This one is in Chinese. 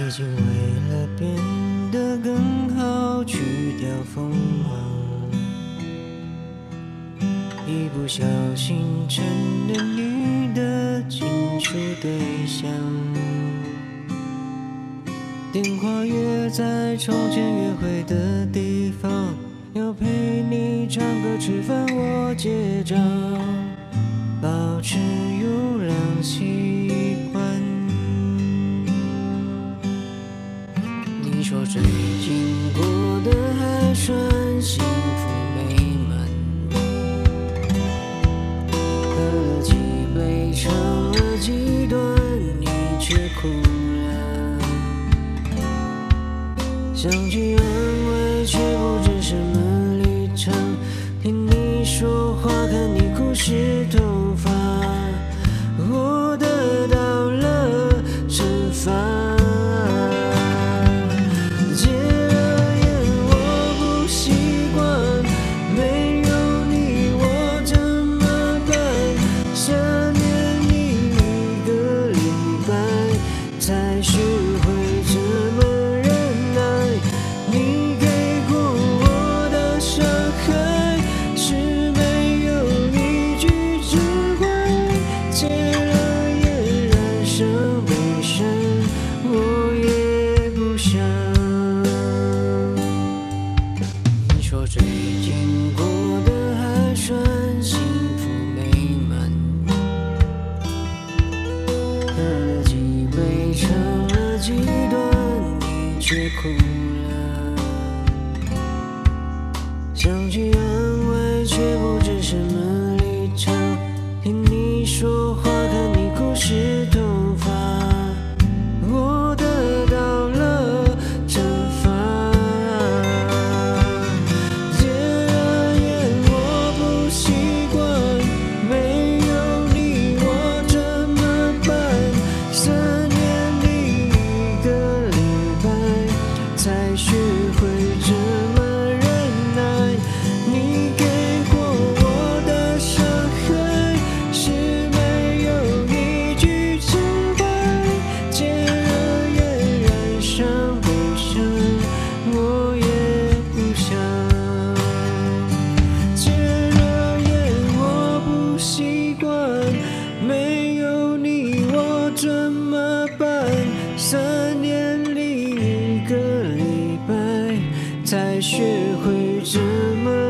已经为了变得更好去掉锋芒，一不小心成了你的倾诉对象。电话约在从前约会的地方，要陪你唱歌吃饭我结账，保持优良习惯。你说最近过得还算幸福美满，喝了几杯唱了几段你却哭了，想去安慰却不知什么立场，听你说话看你哭湿头发，我得到了惩罚。戒了烟我不习惯，没有你我怎么办？3年1个礼拜才学会怎么忍耐，你给过我的伤害是没有一句责怪。戒了烟染上悲伤，我也不想。你说最近过得还算幸福美满，喝了几杯唱了几段你却哭了，想去安慰却不知什么立场，听你说话看你哭湿头发，我得到了惩罚。戒了烟我不习惯，没有你我怎么办？3年1个礼拜才学会怎么忍耐，你给过我的伤害是没有一句责怪。戒了烟染上悲伤，我也不想。戒了烟我不习惯，没有你我怎么办？3年1个礼拜才学会怎么